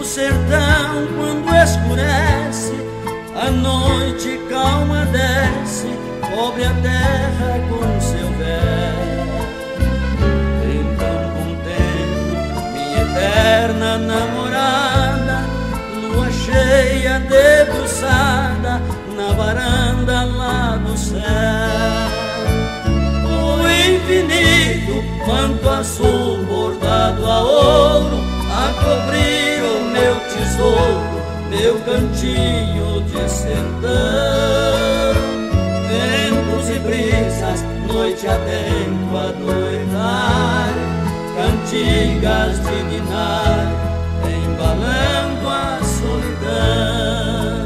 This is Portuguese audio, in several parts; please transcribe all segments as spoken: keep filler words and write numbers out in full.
do sertão, quando escurece, a noite calma desce, cobre a terra com seu véu. Então contemplo minha eterna namorada, lua cheia debruçada na varanda lá do céu. O infinito manto azul bordado a ouro a cobrir o meu tesouro, meu cantinho de sertão. Ventos e brisas, noite adentro a noivar, cantigas de ninar, embalando a solidão.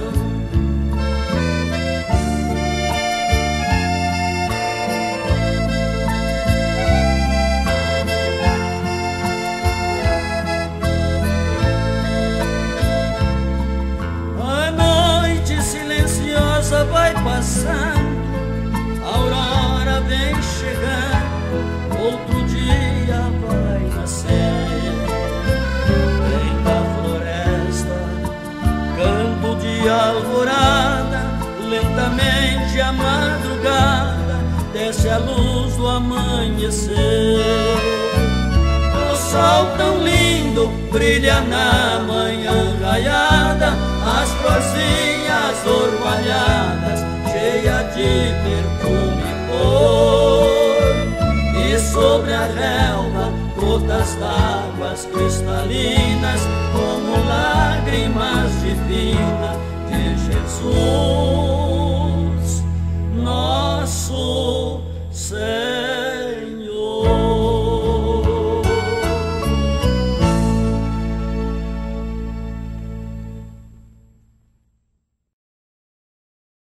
Vai passando, a aurora vem chegando, outro dia vai nascer. Vem da floresta, canto de alvorada, lentamente a madrugada desce a luz do amanhecer. O sol tão lindo brilha na manhã raiada, as florzinhas orvalhadas, cheia de perfume e cor. E sobre a relva, gotas d'águas cristalinas, como lágrimas divinas de Jesus.